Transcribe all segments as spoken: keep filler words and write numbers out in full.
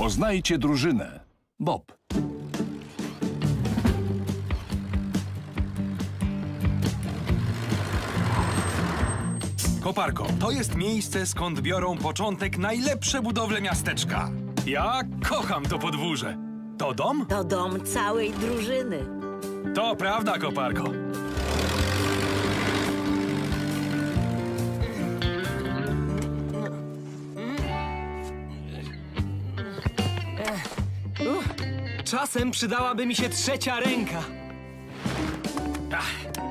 Poznajcie drużynę. Bob. Koparko, to jest miejsce, skąd biorą początek najlepsze budowle miasteczka. Ja kocham to podwórze. To dom? To dom całej drużyny. To prawda, Koparko. Uh, czasem przydałaby mi się trzecia ręka. Ach.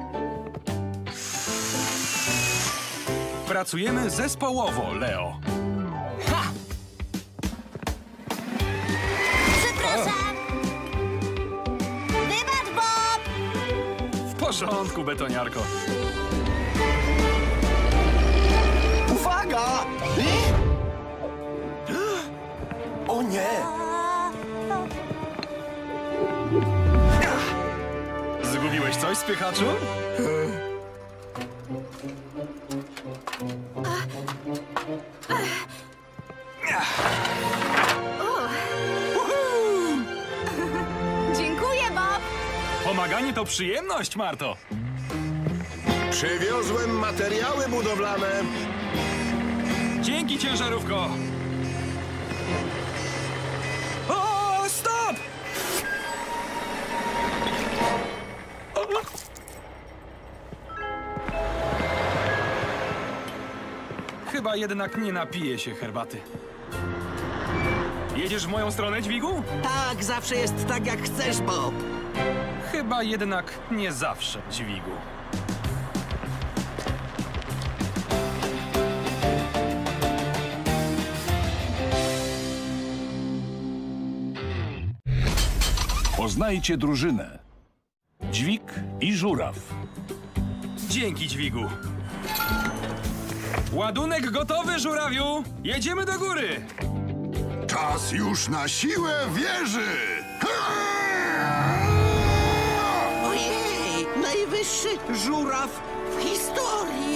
Pracujemy zespołowo, Leo. Ha! Przepraszam! Wybacz, Bob! W porządku, betoniarko. Uwaga! O nie! Zgubiłeś coś, spychaczu? Dziękuję, Bob! Pomaganie to przyjemność, Marto. Przywiozłem materiały budowlane. Dzięki, ciężarówko. O, stop! Chyba jednak nie napiję się herbaty. Jedziesz w moją stronę, dźwigu? Tak, zawsze jest tak, jak chcesz, Bob. Chyba jednak nie zawsze, dźwigu. Poznajcie drużynę. Dźwig i żuraw. Dzięki, dźwigu. Ładunek gotowy, żurawiu! Jedziemy do góry! Czas już na siłę wieży! Ojej, najwyższy żuraw w historii.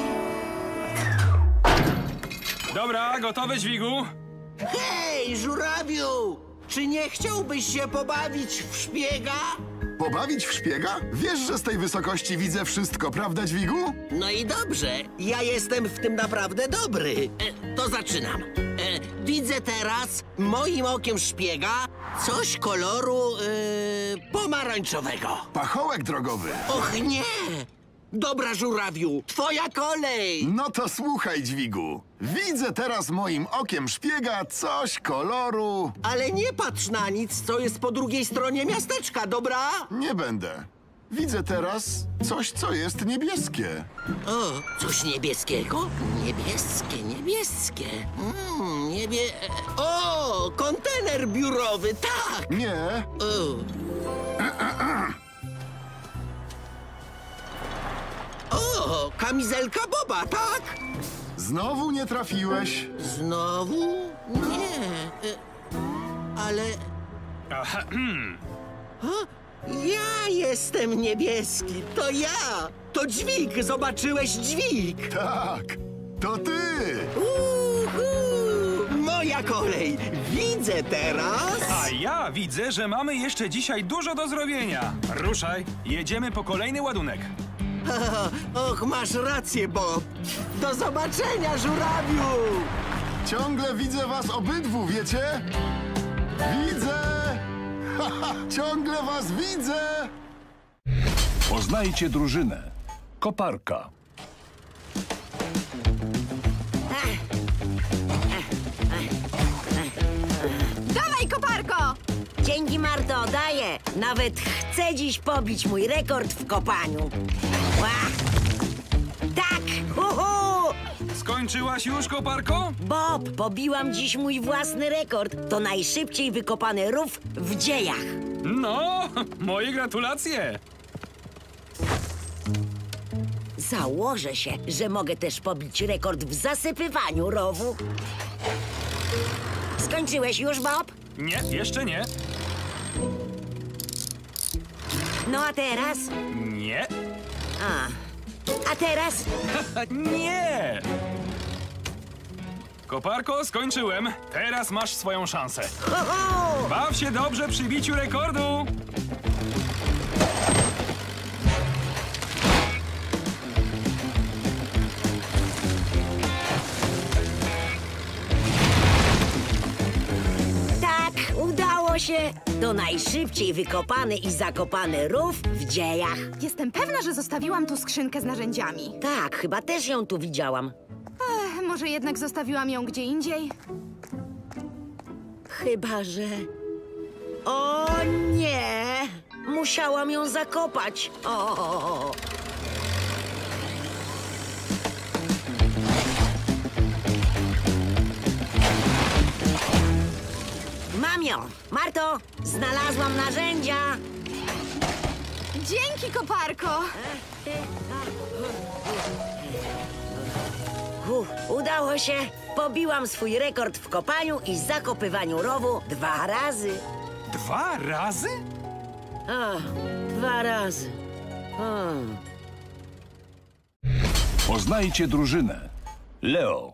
Dobra, gotowe, dźwigu. Hej, żurawiu! Czy nie chciałbyś się pobawić w szpiega? Pobawić w szpiega? Wiesz, że z tej wysokości widzę wszystko, prawda, dźwigu? No i dobrze, ja jestem w tym naprawdę dobry. E, to zaczynam. E, widzę teraz moim okiem szpiega coś koloru e, pomarańczowego. Pachołek drogowy. Och nie! Dobra, żurawiu, twoja kolej! No to słuchaj, dźwigu. Widzę teraz moim okiem szpiega coś koloru... Ale nie patrz na nic, co jest po drugiej stronie miasteczka, dobra? Nie będę. Widzę teraz coś, co jest niebieskie. O, coś niebieskiego? Niebieskie, niebieskie. Mm, niebie... O, kontener biurowy, tak! Nie. O. O, kamizelka Boba, tak? Znowu nie trafiłeś. Znowu? Nie. E, ale... Aha, O, ja jestem niebieski, to ja! To dźwig, zobaczyłeś dźwig! Tak, to ty. Uhu! Moja kolej! Widzę teraz... a ja widzę, że mamy jeszcze dzisiaj dużo do zrobienia. Ruszaj, jedziemy po kolejny ładunek. Och, masz rację, Bob! Do zobaczenia, żurawiu! Ciągle widzę was obydwu, wiecie? Widzę! Haha, ciągle was widzę! Poznajcie drużynę. Koparka. Dawaj, koparko! Dzięki, Marto, daję. Nawet chcę dziś pobić mój rekord w kopaniu. Ła! Tak! Uhu! Skończyłaś już, koparko? Bob, pobiłam dziś mój własny rekord. To najszybciej wykopany rów w dziejach. No, moje gratulacje. Założę się, że mogę też pobić rekord w zasypywaniu rowu. Skończyłeś już, Bob? Nie, jeszcze nie. No a teraz? Nie. A, a teraz? Nie. Koparko, skończyłem. Teraz masz swoją szansę. Ho, ho! Baw się dobrze przy biciu rekordu. Tak, udało się. To najszybciej wykopany i zakopany rów w dziejach. Jestem pewna, że zostawiłam tu skrzynkę z narzędziami. Tak, chyba też ją tu widziałam. Ech, może jednak zostawiłam ją gdzie indziej? Chyba, że... O nie! Musiałam ją zakopać. O! Mam ją! Marto, znalazłam narzędzia! Dzięki, koparko! Uf, udało się! Pobiłam swój rekord w kopaniu i zakopywaniu rowu dwa razy. Dwa razy? O, dwa razy. O. Poznajcie drużynę. Leo.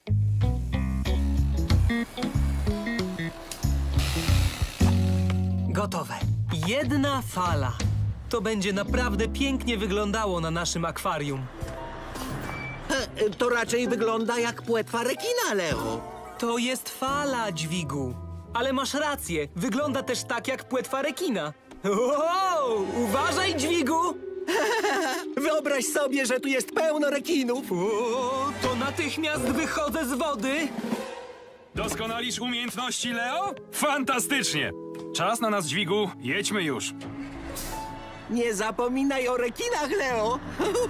Gotowe. Jedna fala. To będzie naprawdę pięknie wyglądało na naszym akwarium. E, to raczej wygląda jak płetwa rekina, Leo. To jest fala, dźwigu. Ale masz rację, wygląda też tak jak płetwa rekina. Wow! Uważaj, dźwigu! Wyobraź sobie, że tu jest pełno rekinów. O, to natychmiast wychodzę z wody. Doskonalisz umiejętności, Leo? Fantastycznie! Czas na nas, dźwigu. Jedźmy już. Nie zapominaj o rekinach, Leo.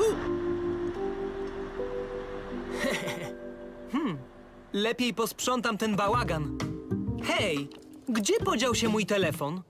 Lepiej posprzątam ten bałagan. Hej, gdzie podział się mój telefon?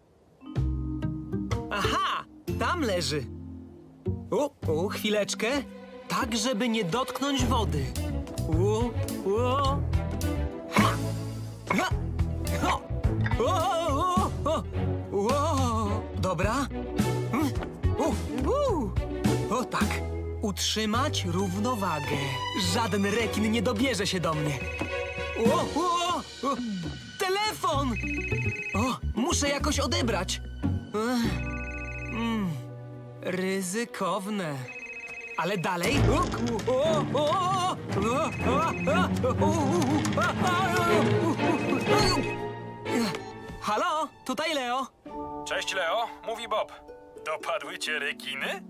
Aha, tam leży. O, o, chwileczkę. Tak, żeby nie dotknąć wody. O, o. Ha! Ha! Ho! O, o, o, o. Dobra. Mm. U, u. O tak. Utrzymać równowagę. Żaden rekin nie dobierze się do mnie. O, o, o. Telefon! O, muszę jakoś odebrać. Ech. Mm. Ryzykowne. Ale dalej. O, o, o, o, o, o, o, o. Halo, tutaj Leo. Cześć, Leo. Mówi Bob. Dopadły cię rekiny?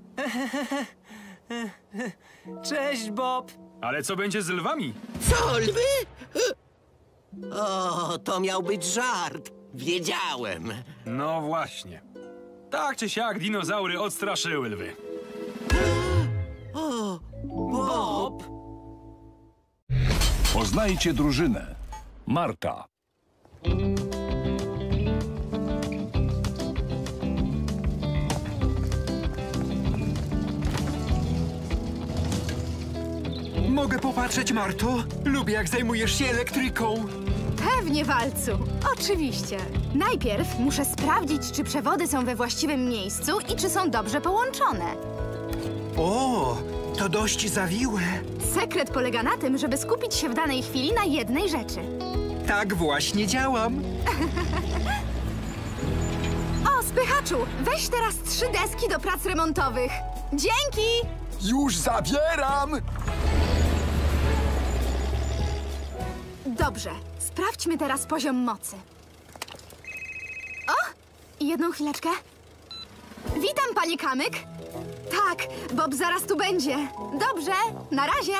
Cześć, Bob. Ale co będzie z lwami? Co, lwy? O, to miał być żart. Wiedziałem. No właśnie. Tak czy siak dinozaury odstraszyły lwy. O, Bob. Poznajcie drużynę. Marta. Mogę popatrzeć, Marto? Lubię, jak zajmujesz się elektryką. Pewnie, Walcu. Oczywiście. Najpierw muszę sprawdzić, czy przewody są we właściwym miejscu i czy są dobrze połączone. O, to dość zawiłe. Sekret polega na tym, żeby skupić się w danej chwili na jednej rzeczy. Tak właśnie działam. O, spychaczu, weź teraz trzy deski do prac remontowych. Dzięki! Już zabieram! Dobrze, sprawdźmy teraz poziom mocy. O, jedną chwileczkę. Witam, panie Kamyk. Tak, Bob zaraz tu będzie. Dobrze, na razie.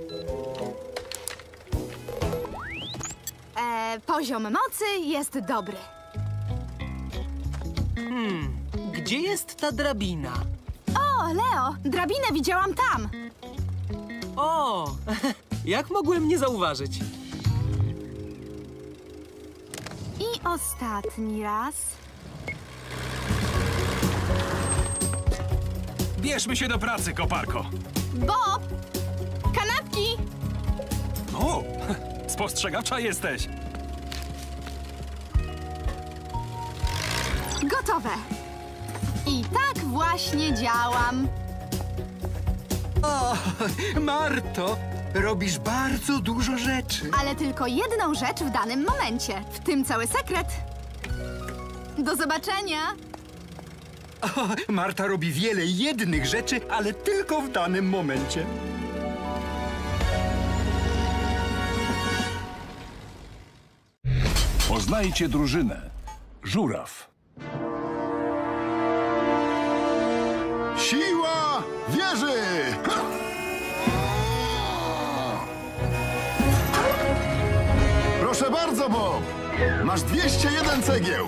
E, poziom mocy jest dobry. Gdzie jest ta drabina? O, Leo, drabinę widziałam tam. O, jak mogłem nie zauważyć? I ostatni raz. Bierzmy się do pracy, koparko. Bob! Kanapki! O, spostrzegawcza jesteś. Gotowe. I tak właśnie działam. O, Marto, Robisz bardzo dużo rzeczy. Ale tylko jedną rzecz w danym momencie. W tym cały sekret. Do zobaczenia! O, Marta robi wiele jednych rzeczy, ale tylko w danym momencie. Poznajcie drużynę. Żuraw. Siła wieży! Ha! Proszę bardzo, Bob! Masz dwieście jeden cegieł!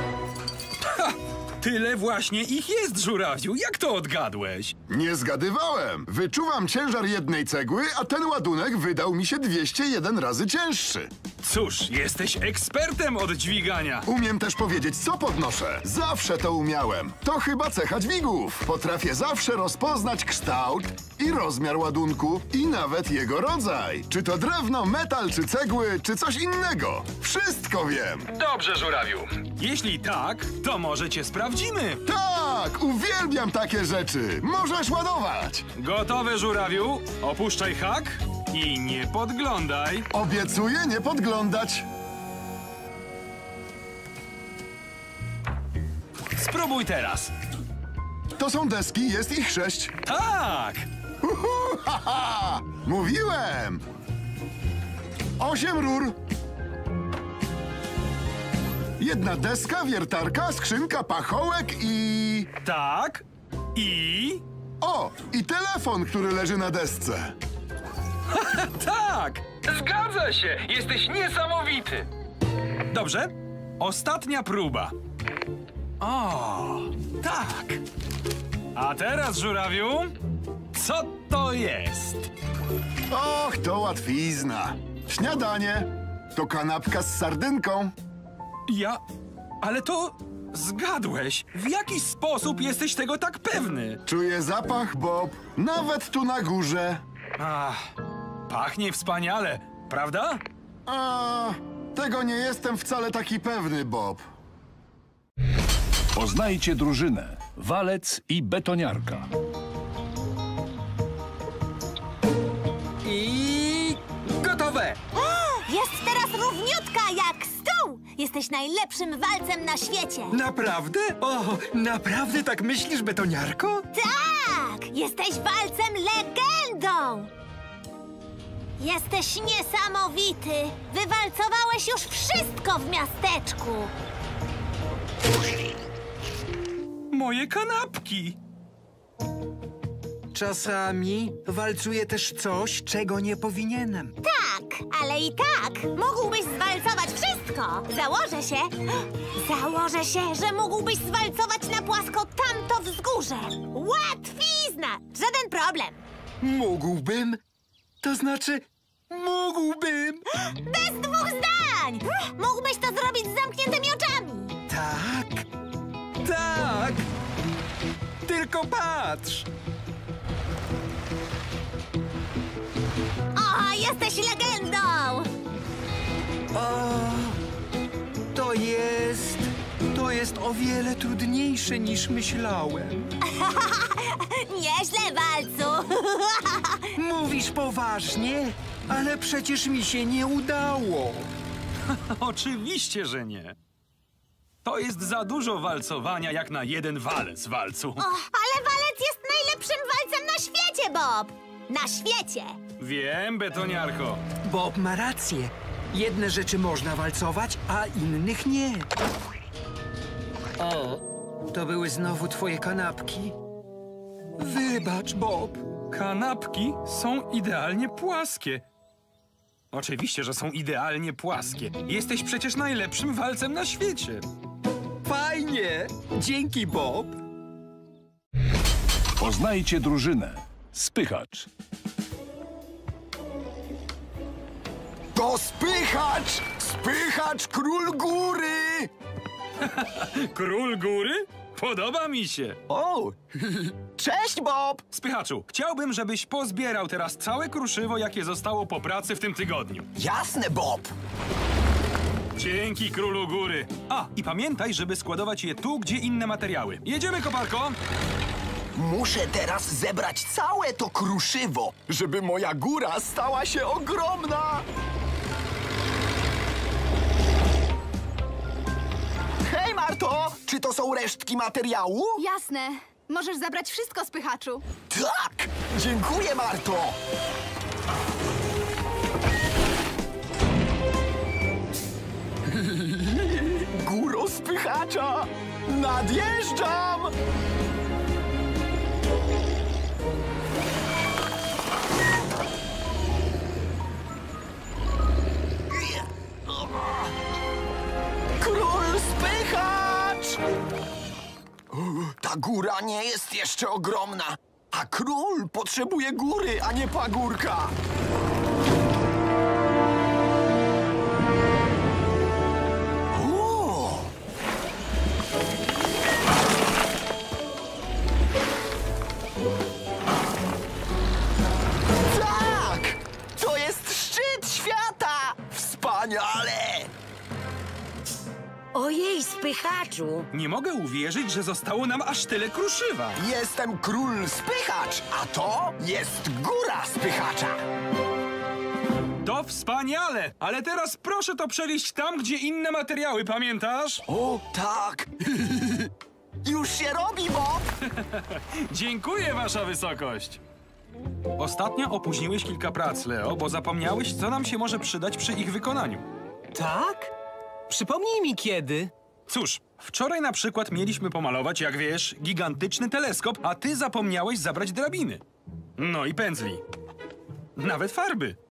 Tyle właśnie ich jest, żurawiu. Jak to odgadłeś? Nie zgadywałem. Wyczuwam ciężar jednej cegły, a ten ładunek wydał mi się dwieście jeden razy cięższy. Cóż, jesteś ekspertem od dźwigania. Umiem też powiedzieć, co podnoszę. Zawsze to umiałem. To chyba cecha dźwigów. Potrafię zawsze rozpoznać kształt i rozmiar ładunku i nawet jego rodzaj. Czy to drewno, metal, czy cegły, czy coś innego. Wszystko wiem. Dobrze, żurawiu. Jeśli tak, to może cię sprawdzimy. Tak, uwielbiam takie rzeczy. Możesz ładować. Gotowe, żurawiu? Opuszczaj hak i nie podglądaj. Obiecuję nie podglądać. Spróbuj teraz. To są deski, jest ich sześć. Tak! Uhu, ha, ha. Mówiłem! Osiem rur. Jedna deska, wiertarka, skrzynka, pachołek i... Tak. I... O! I telefon, który leży na desce. Tak! Zgadza się! Jesteś niesamowity! Dobrze. Ostatnia próba. O, tak. A teraz, żurawiu, co to jest? Och, to łatwizna. Śniadanie. To kanapka z sardynką. Ja... Ale to... Zgadłeś. W jaki sposób jesteś tego tak pewny? Czuję zapach, Bob. Nawet tu na górze. Ach, pachnie wspaniale, prawda? A, tego nie jestem wcale taki pewny, Bob. Poznajcie drużynę. Walec i betoniarka. I gotowe! Jest teraz równiutka jak stół! Jesteś najlepszym walcem na świecie! Naprawdę? O, naprawdę tak myślisz, betoniarko? Tak! Jesteś walcem legendą! Jesteś niesamowity! Wywalcowałeś już wszystko w miasteczku! Moje kanapki. Czasami walcuję też coś, czego nie powinienem. Tak, ale i tak mógłbyś zwalcować wszystko! Założę się, założę się, że mógłbyś zwalcować na płasko tamto wzgórze! Łatwizna! Żaden problem! Mógłbym? To znaczy, mógłbym! Bez dwóch zdań! Mógłbyś to zrobić z zamkniętymi oczami! Tak, tak! Tylko patrz! O, jesteś legendą! O, to jest... To jest o wiele trudniejsze niż myślałem. Nieźle, walcu! Mówisz poważnie? Ale przecież mi się nie udało. Oczywiście, że nie. To jest za dużo walcowania jak na jeden walec, walcu. O, ale walec jest najlepszym walcem na świecie, Bob! Na świecie! Wiem, betoniarko. Bob ma rację. Jedne rzeczy można walcować, a innych nie. O, to były znowu twoje kanapki. Wybacz, Bob. Kanapki są idealnie płaskie. Oczywiście, że są idealnie płaskie. Jesteś przecież najlepszym walcem na świecie. Fajnie! Dzięki, Bob. Poznajcie drużynę. Spychacz. To spychacz! Spychacz, król góry! Król góry? Podoba mi się. O! Cześć, Bob! Spychaczu, chciałbym, żebyś pozbierał teraz całe kruszywo, jakie zostało po pracy w tym tygodniu. Jasne, Bob! Dzięki, królu góry. A, i pamiętaj, żeby składować je tu, gdzie inne materiały. Jedziemy, koparko! Muszę teraz zebrać całe to kruszywo, żeby moja góra stała się ogromna. Hej, Marto! Czy to są resztki materiału? Jasne. Możesz zabrać wszystko, spychaczu. Tak! Dziękuję, Marto! Góro spychacza! Nadjeżdżam! Król spychacz! U, ta góra nie jest jeszcze ogromna, a król potrzebuje góry, a nie pagórka. O! Tak! To jest szczyt świata! Wspaniale! Ojej, spychaczu! Nie mogę uwierzyć, że zostało nam aż tyle kruszywa. Jestem król spychacz, a to jest góra spychacza. To wspaniale! Ale teraz proszę to przewieźć tam, gdzie inne materiały, pamiętasz? O, tak! Już się robi, Bob! Dziękuję, wasza wysokość! Ostatnio opóźniłeś kilka prac, Leo, bo zapomniałeś, co nam się może przydać przy ich wykonaniu. Tak? Przypomnij mi kiedy. Cóż, wczoraj na przykład mieliśmy pomalować, jak wiesz, gigantyczny teleskop, a ty zapomniałeś zabrać drabiny. No i pędzli. Nawet farby.